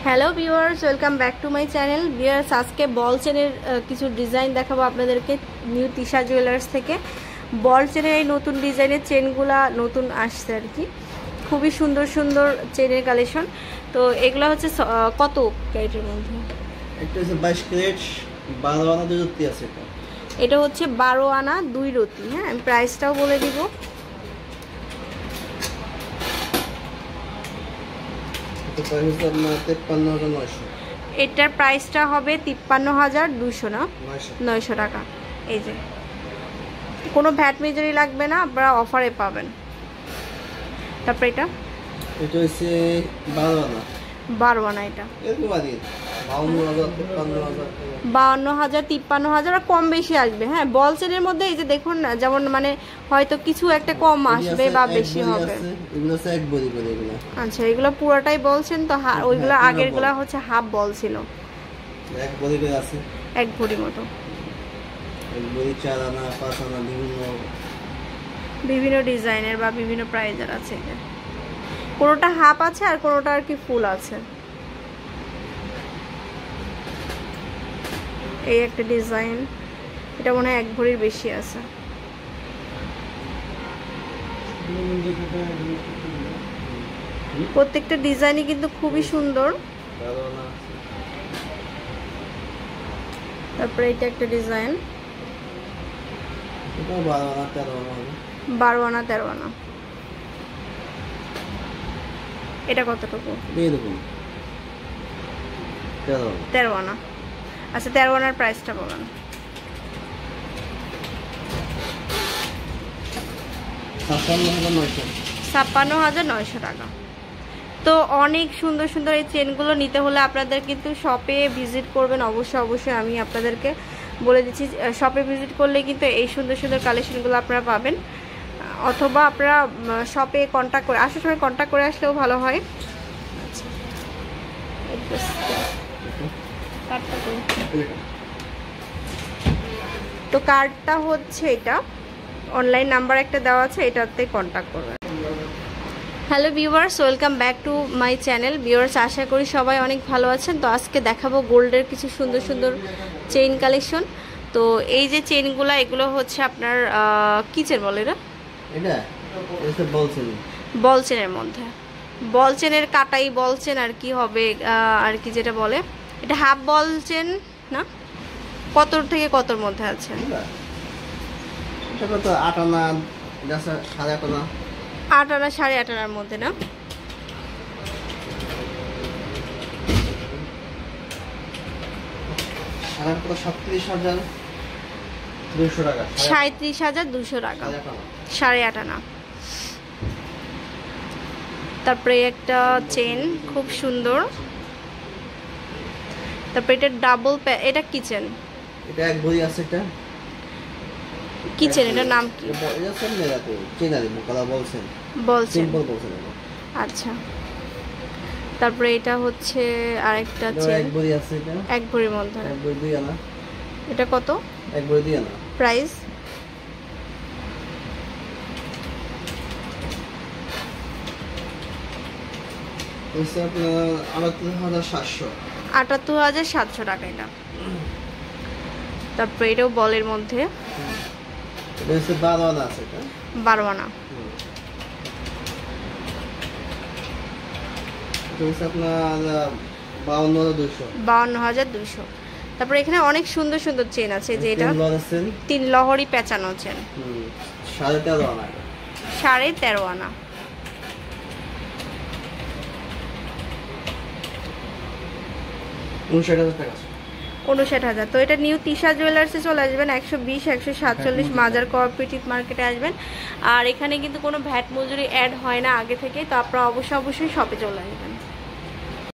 Hello viewers, welcome back to my channel. Viewers, আজকে ball চেনের কিছু ডিজাইন দেখাবো আপনাদেরকে নিউ তিশা জুয়েলার্স থেকে। বল চেনের এই নতুন ডিজাইনের চেনগুলা নতুন আসছে আর কি, খুবই সুন্দর সুন্দর চেনের কালেকশন। তো এগুলো হচ্ছে কত ক্যারেটের মধ্যে? একটা হচ্ছে 22 ক্যারেট 12 আনা 2 রতি আছে। এটা হচ্ছে 12 আনা 2 রতি। হ্যাঁ, আমি প্রাইসটাও বলে দিব। এটার প্রাইসটা হবে 53,200 না 900 টাকা। এই যে কোনো ভ্যাট মেজরি লাগবে না, আপনারা অফারে পাবেন। তারপরে এটা হচ্ছে 12 আনা 12 আনা। এটা 52,000 53,000 আর কম বেশি আসবে। হ্যাঁ, বল চেনের মধ্যে এই যে দেখুন না, যেমন মানে হয়তো কিছু একটা কম আসবে বা বেশি হবে। আচ্ছা, এগুলো পুরোটাই বলছেন তো? ওইগুলো আগেরগুলো হচ্ছে হাফ বল ছিল, এক ভরি মতো। বিভিন্ন ডিজাইনের বা বিভিন্ন প্রাইজের আছে। কোনোটা হাফ আছে আর কোনোটা আর কি ফুল আছে। এই একটা ডিজাইন, এটা মনে হয় এক ভরির বেশি আছে। প্রত্যেকটা ডিজাইনই কিন্তু খুবই সুন্দর। তারপরে এটা একটা ডিজাইন 12 আনা 13 আনা। এটা কতটুকু? 13 আনা। আচ্ছা, 13 আনার প্রাইসটা বলেন। 56,900 টাকা। তো অনেক সুন্দর সুন্দর এই চেনগুলো নিতে হলে আপনাদের কিন্তু শপে ভিজিট করবেন অবশ্যই। আমি আপনাদেরকে বলে দিচ্ছি, শপে ভিজিট করলে কিন্তু এই সুন্দর সুন্দর কালেকশনগুলো আপনারা পাবেন, অথবা আপনারা শপে কন্ট্যাক্ট করে আসার সময় কন্ট্যাক্ট করে আসলেও ভালো হয়। তো কার্ডটা হচ্ছে এটা, অনলাইন নাম্বার একটা দেওয়া আছে, এটাতে কন্ট্যাক্ট করবেন। Hello viewers, welcome back to my channel. Viewers, আশা করি সবাই অনেক ভালো আছেন। তো আজকে দেখাবো গোল্ডের কিছু সুন্দর সুন্দর চেইন কালেকশন। তো এই যে চেইনগুলো, এগুলো হচ্ছে আপনার কি চেন বলে? এটা বল চেনের মধ্যে, বল চেনের কাটাই বল চেন আর কি হবে আর কি, যেটা বলে এটা হাফ বল চেন না? কত থেকে কতর মধ্যে আছে? 8 আনা 8.5 আনা 8 আনা 8.5 আনার মধ্যে না? আর 37,200 টাকা। 37,200 টাকা 8.5 আনা। তারপরে একটা চেন খুব সুন্দর। তারপরে এটা ডাবল, এটা কি চেন? এটা এক ভরি আছে। এটা কি চেন? এটার নাম কি? বলছেন। আচ্ছা, তারপরে এটা হচ্ছে আরেকটা চেন, এক ভরি আছে। এটা এক ভরির মধ্যে, এক ভরি 2 আনা। এটা কত? এক ভরি 2 আনা। প্রাইস? আপনার 78,700 টাকা এটা। তারপরে এটাও বলের মধ্যে, 12 আনা আছে। 12 আনা। আপনার 52,200। তারপরে এখানে অনেক সুন্দর সুন্দর চেন আছে, যে এটা 3 লহরি পেঁচানো চেন, 13.5 আনা। 13.5 আনা। 59,000 টাকা। 59,000। তো এটা নিউ তিশা জুয়েলার্সে চলে আসবেন, 120 147 মাজার কোঅপারেটিভ মার্কেটে আসবেন। আর এখানে কিন্তু কোনো ভ্যাট মজুরি অ্যাড হয় না আগে থেকে, তো আপনারা অবশ্যই শপে চলে আসবেন।